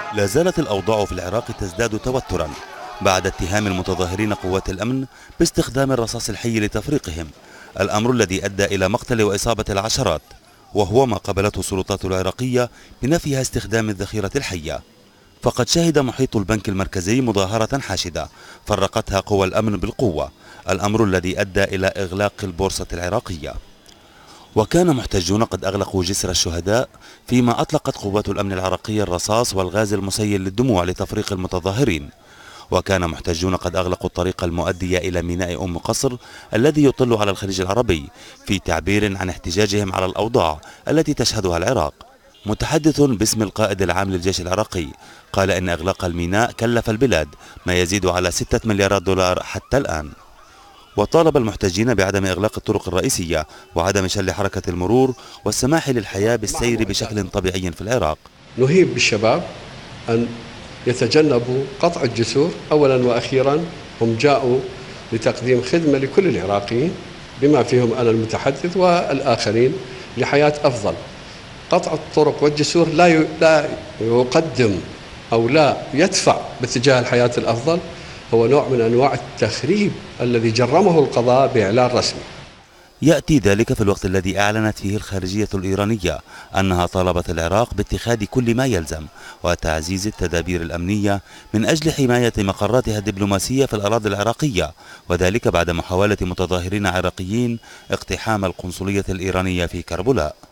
لا زالت الأوضاع في العراق تزداد توترا بعد اتهام المتظاهرين قوات الأمن باستخدام الرصاص الحي لتفريقهم، الأمر الذي أدى إلى مقتل وإصابة العشرات، وهو ما قبلته السلطات العراقية بنفيها استخدام الذخيرة الحية. فقد شهد محيط البنك المركزي مظاهرة حاشدة فرقتها قوى الأمن بالقوة، الأمر الذي أدى إلى إغلاق البورصة العراقية. وكان محتجون قد أغلقوا جسر الشهداء، فيما أطلقت قوات الأمن العراقية الرصاص والغاز المسيل للدموع لتفريق المتظاهرين. وكان محتجون قد أغلقوا الطريق المؤدي إلى ميناء أم قصر الذي يطل على الخليج العربي، في تعبير عن احتجاجهم على الأوضاع التي تشهدها العراق. متحدث باسم القائد العام للجيش العراقي قال إن إغلاق الميناء كلف البلاد ما يزيد على 6 مليارات دولار حتى الآن. وطالب المحتجين بعدم إغلاق الطرق الرئيسية وعدم شل حركة المرور والسماح للحياة بالسير بشكل طبيعي في العراق. نهيب بالشباب أن يتجنبوا قطع الجسور. أولا وأخيرا هم جاءوا لتقديم خدمة لكل العراقيين بما فيهم أنا المتحدث والآخرين لحياة أفضل. قطع الطرق والجسور لا يقدم أو لا يدفع باتجاه الحياة الأفضل، هو نوع من أنواع التخريب الذي جرمه القضاء بإعلان رسمي. يأتي ذلك في الوقت الذي أعلنت فيه الخارجية الإيرانية أنها طالبت العراق باتخاذ كل ما يلزم وتعزيز التدابير الأمنية من أجل حماية مقراتها الدبلوماسية في الأراضي العراقية، وذلك بعد محاولة متظاهرين عراقيين اقتحام القنصلية الإيرانية في كربلاء.